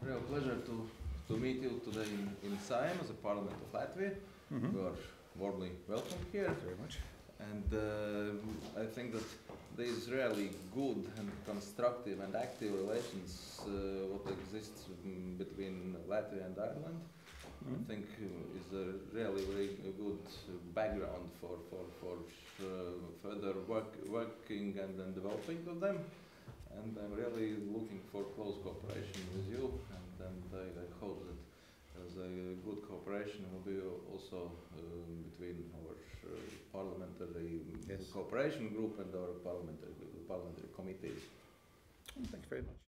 real pleasure to meet you today in Saeima, the Parliament of Latvia. You are warmly welcome here. Very much. And I think that there is really good and constructive and active relations what exists between Latvia and Ireland. I think is a really very good background for further working and developing of them. And I'm really looking for close cooperation with you, and I hope that there's a good cooperation will be also between our parliamentary cooperation group and our parliamentary committees. Thank you very much.